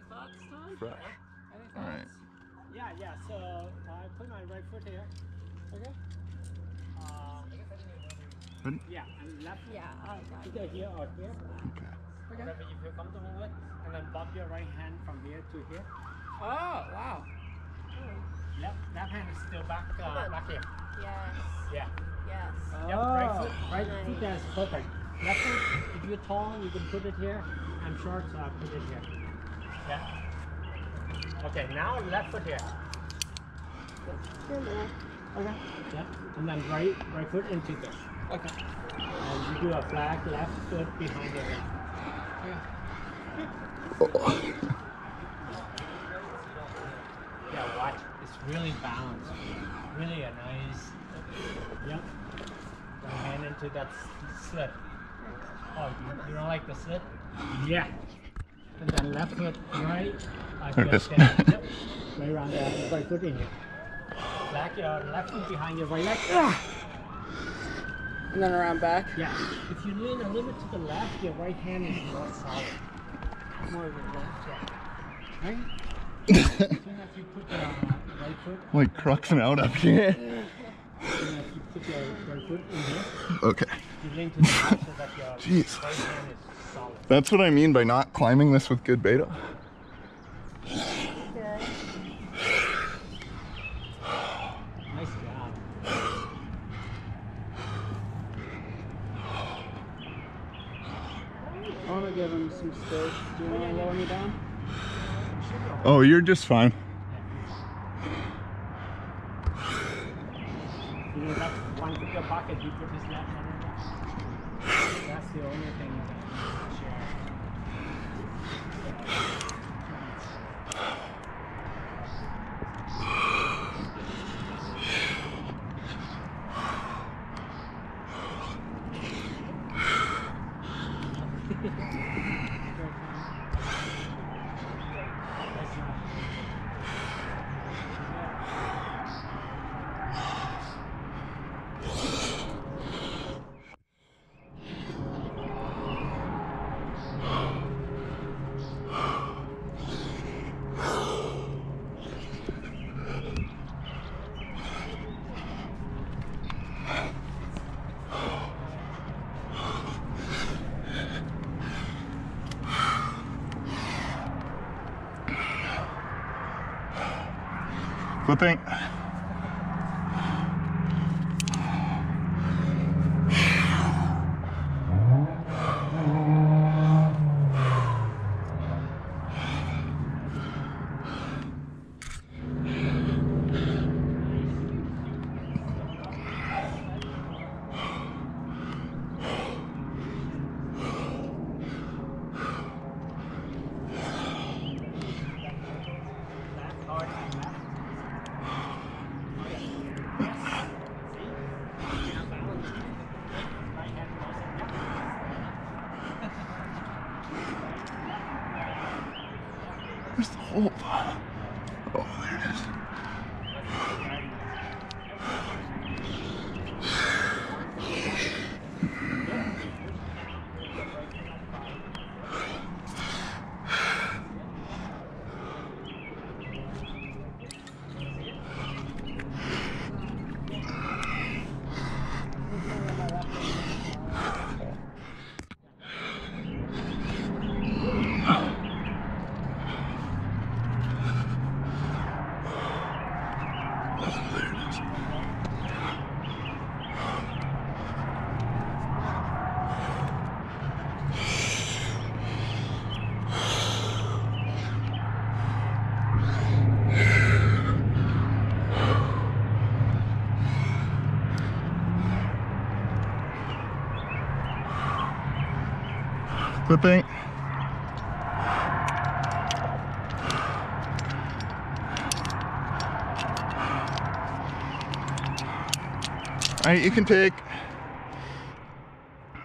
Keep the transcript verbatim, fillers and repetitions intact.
thoughts, Tom? Fresh. Any thoughts? All right. Yeah, yeah. So uh, I put my right foot here. Okay. Uh, Ready? yeah, and left foot Yeah, I got it. either here or here. Okay. Okay. Whatever you feel comfortable with, and then bump your right hand from here to here. Oh, wow. Left left hand is still back uh, back here. Yes. Yeah. Yes. Yep. Right foot. Oh. Right foot. That's perfect. Left foot. If you're tall, you can put it here. I'm short, so I put it here. Yeah. Okay. Now left foot here. Okay. Yeah. And then right right foot into this. Okay. And you do a flag left foot behind your leg. Oh. Yeah, watch. It's really balanced. Really a nice. Yep. The hand into that s- slit. Oh, you, you don't like the slit? Yeah. And then left foot right. Uh, There it just is. there. Yep. Right around there. Right foot in here. Flag your left foot behind your right leg. Ah! And then around back. Yeah. If you lean a little bit to the left, your right hand is more solid. More of a left. Yeah. Right? As soon as you put the right foot, Like cruxing out up here. as soon as you put your right foot in here, Okay. you lean to the left so that your Jeez. right hand is solid. That's what I mean by not climbing this with good beta. Good. Nice job. I want to give him some space. Do you want to lower me down? Oh, you're just fine. You know, that's one of your pocket, you put his left hand in there. That's the only thing you can share. Flipping. That's hard and left. Where's the hole? Oh, there it is. Flipping. All right, you can take